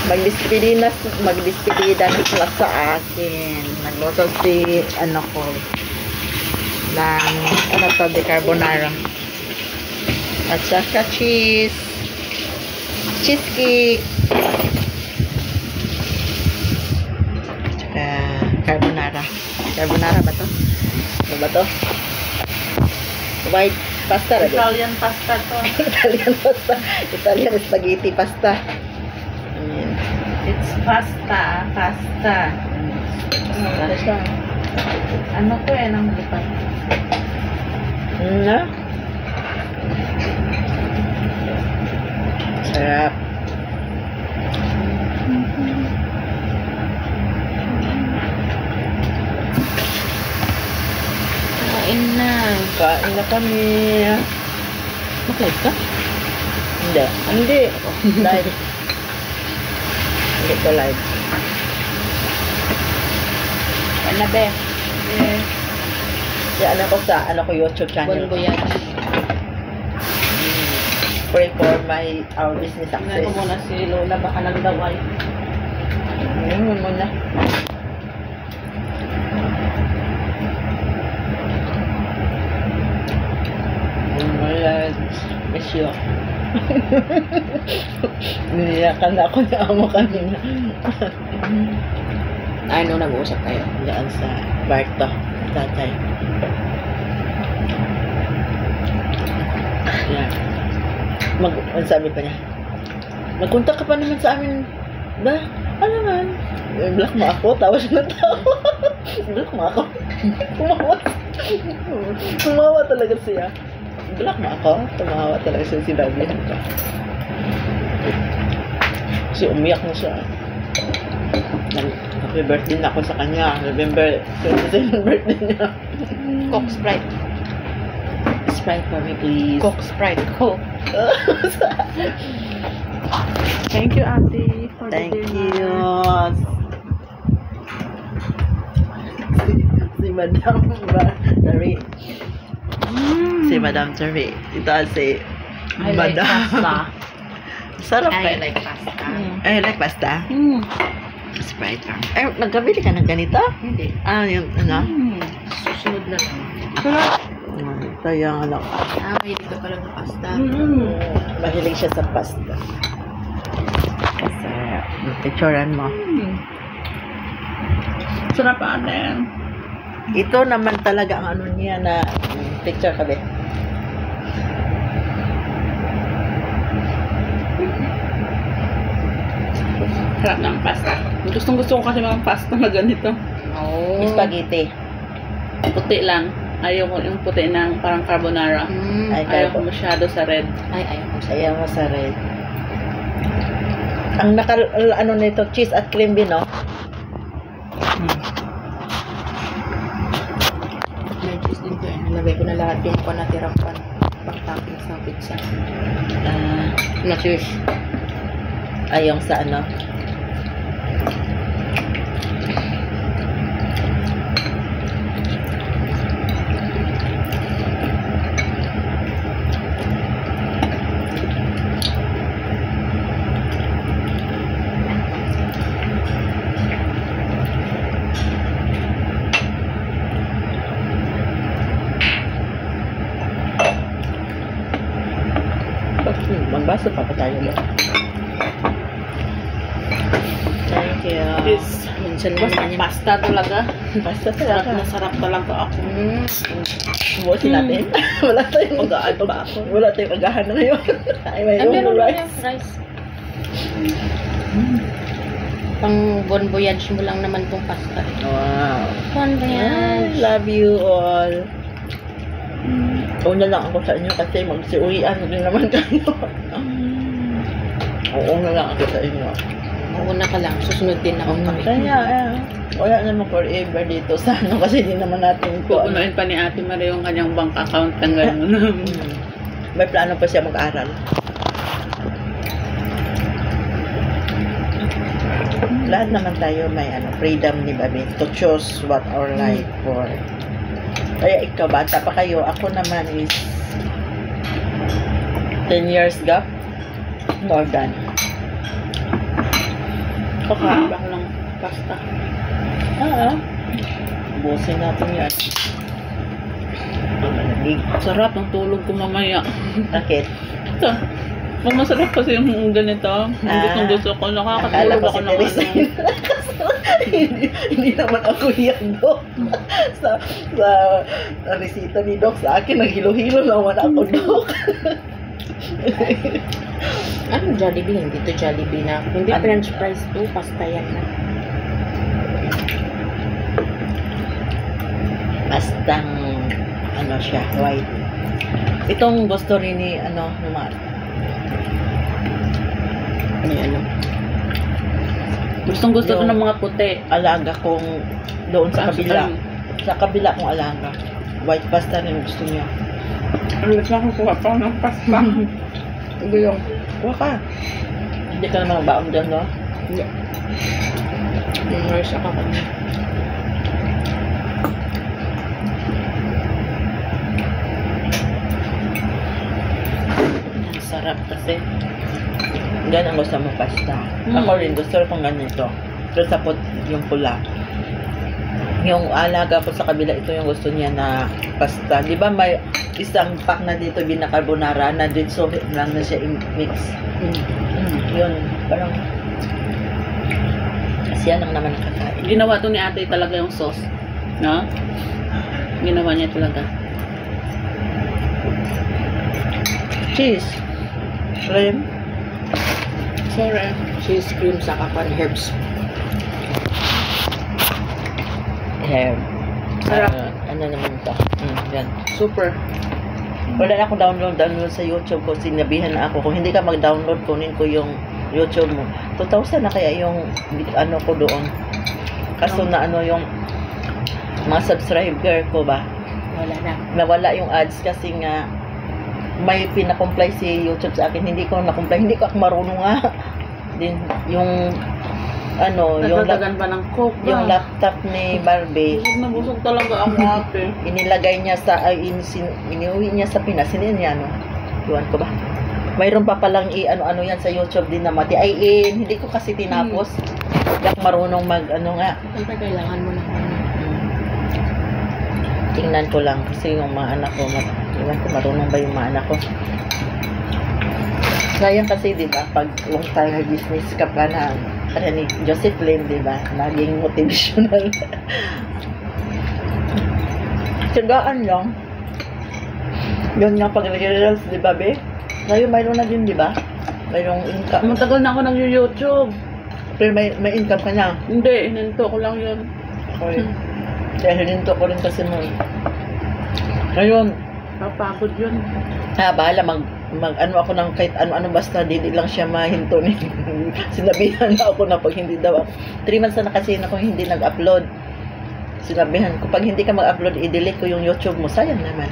Magdispedida na sila sa akin. Nagluto si ano ko ng ano to, de carbonara. At saka cheesecake. At saka carbonara. Carbonara ba to? Ano ba to? White pasta rin. Italian pasta to. Italian pasta. Italian spaghetti pasta. Ayan. It's pasta. Ano siya? Ano ko eh, nang lipat. Na? Sarap. Kain na. Kain na kami. Maklay ka? Hindi. Live. Hindi ko live. Ano be? Ano ko YouTube channel. Bonboyan. Pray for our business Tingnan success. ko muna si Lola, baka nagdaway. Ngayon muna. Miss you. Niniyakan ako na amo kanina. Ano, nag-uusap kayo? Diyan sa Barto, tatay. Yan. Ang sabi pa niya, magkunta ka pa naman sa amin. Ba? Ano man? Block mo ako? Tawa siya ng tawa. Block mo ako? Tumawa talaga siya. Block mo ako? Tumawa talaga siya, sinabi niya. Kasi umiyak na siya. Happy birthday na ako sa kanya. November 27 birthday niya. Coke Sprite. Sprite for me, please. Coke Sprite. Coke. Thank you, Ate, for the Thank dinner. you. Si Madam Tari. Si Madam Tari. Ito si I like pasta. Sarap I eh. like pasta. I like pasta. Sprite lang. Eh, nagkabili ka ng ganito? Hindi. Yung ano? Susunod na lang. Ito yung ano. Mahilig ka pala ng pasta. Mahilig siya sa pasta. Kasi, picturean mo. Sarap ate. Ito naman talaga ang ano niya na picture ka ba? Sarap ng pasta. Gusto ko kasi mga pasta na ganito. Oh. Spaghetti. Puti lang. Ayaw ko yung puti ng parang carbonara. Ayaw ko masyado sa red. Ayaw mo sa red. Ang ano nito, cheese at cream bean, no? May cheese din ko eh. Nalagay ko na lahat yung panatirang pang-topping sa pizza. Na cheese. Ayong sa ano? Magbaso pa tayo ba? Thank you. Yes. Minsan Basta naman yan. pasta talaga. Basta Sarap talaga. na sarap talaga ako. Buwasin natin. Wala tayong Pag-aad pa ako. Wala tayong agahan na ngayon. Ay, may Meron rice. yung rice. Pang bon voyage mo lang naman tong pasta. Wow. Bon I voyage. love you all. Una lang ako sa inyo kasi magsiuwian din naman kayo. Oo na lang ako sa inyo. Una ka lang, susunod din naman kami. Kaya, wala naman forever dito sa ano kasi di naman natin ko. Pupunuin pa ni Ate Maria yung kanyang bank account ng gano'n. May plano pa siya mag-aral. Lahat naman tayo may freedom ni Babi to choose what our life for. Kaya ikaw, bata pa kayo. Ako naman is 10 years gap. More than. Kakain. Baka lang pasta. Busin natin yan. Malamig. Sarap ng tulog ko mamaya. Bakit? Ito. Pag masarap kasi yung ganito. Yung gusto ko. Akala Nakakatulog ko ako si ng Teresa. hindi naman ako yan, Dok. sa resita ni Doc sa akin, naghilo-hilo naman ako, Dok. Anong Jollibee? Hindi to Jollibee na. Hindi Ano? French fries to. Pasta yan na. Pastang, ano siya, white. Itong gusto rin ni, Mar. May ano. Gustong gusto ko Yung- ng mga puti. Alaga kong doon sa Pasta. kabila. Sa kabila kong alaga. White pasta rin gusto niya. Alit na kukuha pa ng pasta. Ito yung... Kuha ka. Hindi ka naman baon dyan, no? Hindi. Yung nurse ako kanina. Ang sarap kasi. Yan ang gusto mo pasta. Ako rin, gusto kong ganito. Pero sa yung pula. Yung alaga ko sa kabila, ito yung gusto niya na pasta. Di ba may isang pack na dito, binakarbonara, na dito lang na siya mix. Yun, parang siya lang naman kakain. Ginawa to ni ate talaga yung sauce. No? Ginawa niya talaga. Cheese. Shrimp. Sorry. Cheese cream sa kapan herbs. Sarap. Ano naman ito? Yan. Super. Wala na akong download sa YouTube ko. Sinabihan na ako, kung hindi ka mag-download, kunin ko yung YouTube mo. 2,000 na kaya yung ano ko doon. Kaso na yung mga subscriber ko ba, Wala na. nawala yung ads kasi nga may pinakomply si YouTube sa akin. Hindi ko nakomply. Hindi ko ako marunong nga. Din, yung Nagdadagan pa ng coke ba? yung laptop ni Barbie, Busog na busog talaga ako ate. inilagay niya sa iniuwi niya sa Pinas, hindi niya iwan ko ba, mayroon pa palang ano yan sa YouTube din na mati hindi ko kasi tinapos. Hindi ako marunong mag nga. Siyempre kailangan mo na Tingnan ko lang kasi yung mga anak ko iwan ko marunong ba yung mga anak ko. Sayang kasi, di ba, pag long time business ka pa na ni Joseph Lim, di ba, naging motivational. Tiyagaan lang. Yun nga pag nag-reels, di ba, be? Ngayon, mayroon na din, di ba? Mayroong income. Matagal na ako nag-YouTube. Pero may income ka na. Hindi, hininto ko lang yun. Okay. Kaya hininto ko rin kasi mo. Ngayon, Papagod yun. bahala mag ako ng kahit ano basta hindi lang siya mahinto ni sinabihan na ako na pag hindi daw 3 months na kasi ako hindi nag-upload. Sinabihan ko pag hindi ka mag-upload i-delete ko yung YouTube mo, sayang naman.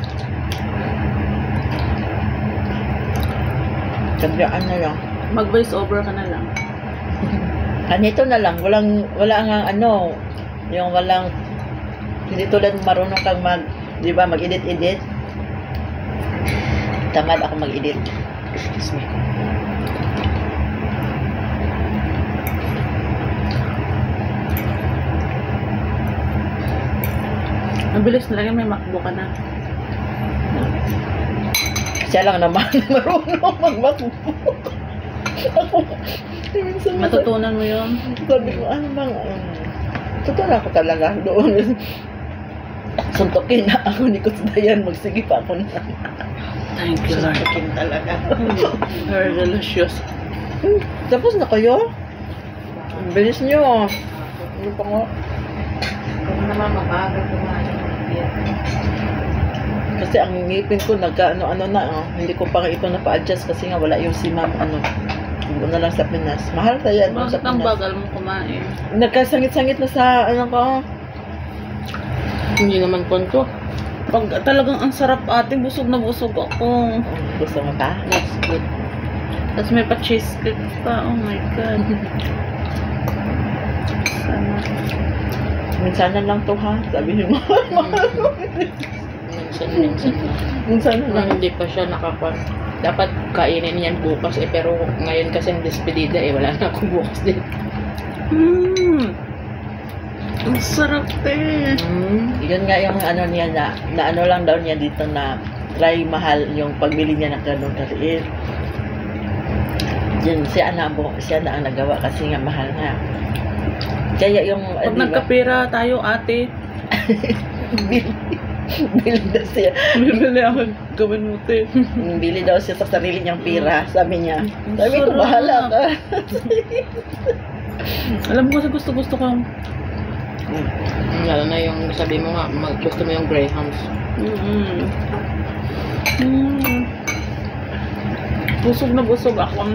Sabihan na lang. Mag-voice over ka na lang. Anito na lang, wala nga yung walang hindi tulad marunong kang di ba, mag-edit. Tamad ako mag-edit. Excuse me. Ang bilis na lang may MacBook ka na. Siya lang naman marunong mag-MacBook. Ako, Matutunan mo yun. sabi ko, ano bang, tutunan ko talaga doon. Suntukin na ako ni Coach Dayan, magsige pa ako na. Thank you, Lord. Suntukin talaga. Very delicious. Tapos na kayo? Ang bilis nyo. Ano pa nga? Kung naman makaagad kumain. Kasi ang ngipin ko nagka-ano na, hindi ko pa ito na-pa-adjust kasi nga wala yung si ma'am, hindi na lang sa Pinas. Mahal tayo doon sa Bakit ang Pinas. bagal mo kumain? Nagkasangit-sangit na sa, ko, Hindi naman konto. Pag talagang ang sarap ate, busog na busog ako. gusto mo pa? That's good. Tapos may pa-cheese cake pa. Oh my God. Sana. Minsan na lang to ha, sabi niyo. Minsan na. Minsan na Kung lang. hindi pa siya nakapan. Dapat kainin yan bukas pero ngayon kasi ang despedida wala na ako bukas din. Ang sarap eh. Yun nga yung ano niya na ano lang daw niya dito na try mahal yung pagbili niya ng ganun kaliit. Yun, siya na ang nagawa kasi nga mahal nga. Kaya yung... Pag nagkapera tayo, ate, bili daw siya. bibili ako gawin mo, te. Bili daw siya sa sarili niyang pira, sabi niya. Sabi ko, Sarap. bahala ka. Alam mo kasi gusto ko. Lalo na yung sabi mo nga, gusto mo yung Greyhounds. Busog na busog ako.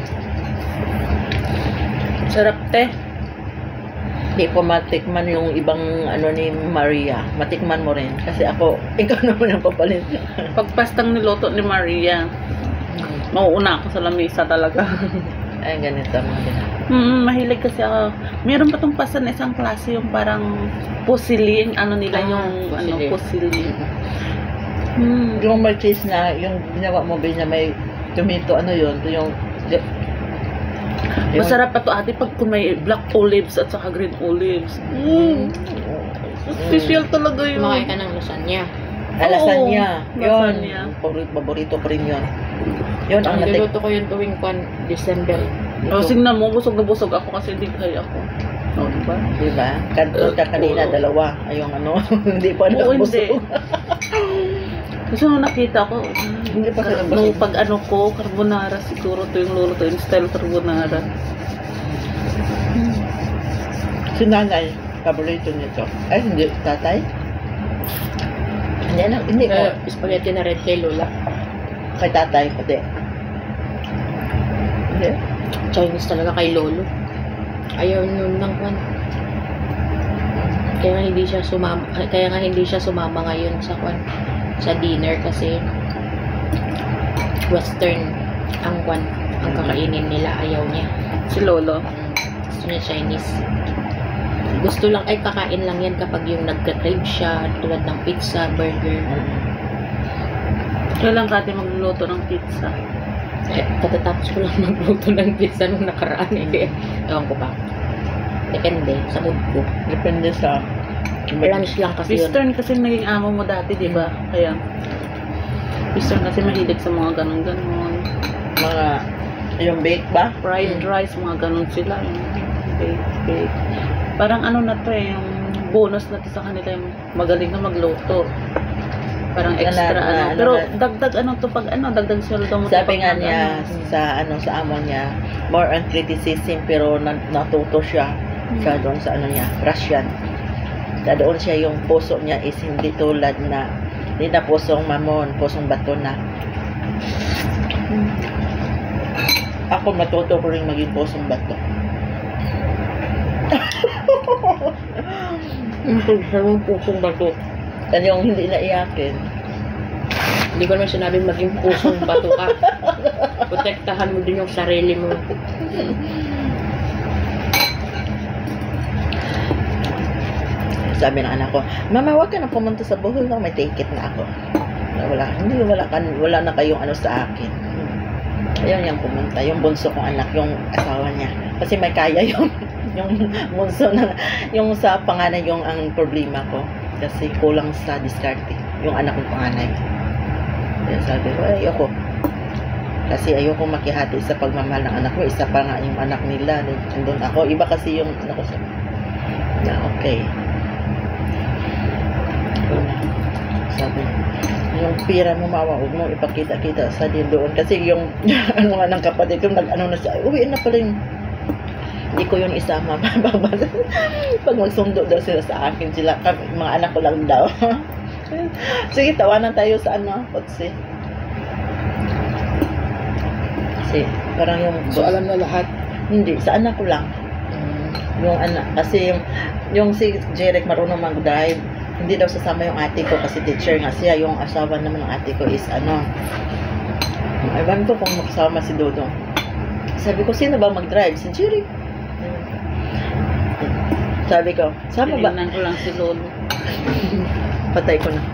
Sarap, te. Hindi ko matikman yung ibang ano ni Maria. Matikman mo rin. Kasi ako, ikaw naman ang papalit. Pagpastang niloto ni Maria, mauuna ako sa lamesa talaga. Ay, ganito mga din. Mahilig kasi ako. Meron pa tong pasta na isang klase yung parang pusili, yung ano nila yung pusili. Yung may cheese na, yung ginawa mo ba na may tomato, ano yun? Yung Masarap pa to ate pag kung may black olives at saka green olives. Special talaga yun. Kumakain ka ng lasagna. lasagna. Yun. lasagna. Paborito ko rin yun. Yun ang natik. Niluto ko yung tuwing December. Oh, signan mo, busog na busog ako kasi hindi kaya ako. Oh, diba? Diba? Kanto ka kanina, dalawa. Ayong ano, hindi pa Oo, hindi. nabusog. Kasi nung nakita ko, Hindi pa sila nung busog. pag ano ko, carbonara siguro to yung luluto, yung style carbonara. Si nanay, paborito nito. Ay, hindi. Tatay? Hindi ko. Spaghetti na red kay Lola. Kay tatay, pati. Hindi. Chinese talaga kay Lolo. Ayaw nun ng kwan. Kaya nga hindi siya sumama ngayon sa kwan, sa dinner kasi western ang kwan, ang kakainin nila, ayaw niya. Si Lolo. Gusto niya Chinese. Gusto lang, ay kakain lang yan kapag yung nagka-crave siya, tulad ng pizza, burger. Kailan ka magluluto ng pizza? Eh, katatapos ko lang magluto ng pizza nung nakaraan eh. Ewan ko pa. Depende sa mood ko. Depende sa... Lunch lang kasi yun. Western kasi naging amo mo dati, di ba? Kaya, Western kasi mahilig sa mga ganon-ganon. Mga... Yung bake ba? Fried rice, mga ganon sila. Yung bake. Parang ano na to eh, yung bonus na to sa kanila, yung magaling na magluto. Parang extra Pero dagdag ano to pag ano, dagdag sweldo mo. Sabi nga niya sa amo niya, more on criticism pero natuto siya sa doon sa ano niya, Russian. Sa doon siya yung puso niya is hindi tulad na hindi na pusong mamon, pusong bato na. Ako matuto ko rin maging pusong bato. Yung pagsabi pusong bato. Yan yung hindi na iyakin. Hindi ko naman sinabing maging pusong bato ka. Protektahan mo din yung sarili mo. Sabi ng anak ko, Mama, wag ka na pumunta sa Bohol na may ticket na ako. Wala na kayong ano sa akin. Ayun yung pumunta, yung bunso kong anak, yung asawa niya. Kasi may kaya yung bunso na, yung sa panganay yung ang problema ko. Kasi kulang sa diskarte, yung anak kong panganay. Kaya sabi ko, ayoko. Kasi ayoko makihati sa pagmamahal ng anak ko. Isa pa nga yung anak nila. Nandun ako. Iba kasi yung anak ko na okay. Sabi, yung pira mo mawa, huwag mo ipakita-kita sa din doon. Kasi yung ano nga ng kapatid ko, nag-ano na siya, uwi na pala yung hindi ko yun isama. Pag magsundo daw sila sa akin, sila, mga anak ko lang daw. Sige, tawanan tayo sa ano, kotse. Kasi, parang yung... So, alam na lahat. Hindi, sa anak ko lang. Yung anak, kasi yung si Jeric marunong mag-drive, hindi daw sasama yung ate ko kasi teacher nga siya. Yung asawa naman ng ate ko is ano, ewan ko kung makasama si Dodong. Sabi ko, sino ba mag-drive? Si Jeric. Sabi ko, sama ba? Tinignan ko lang si Lolo. Patay ko na.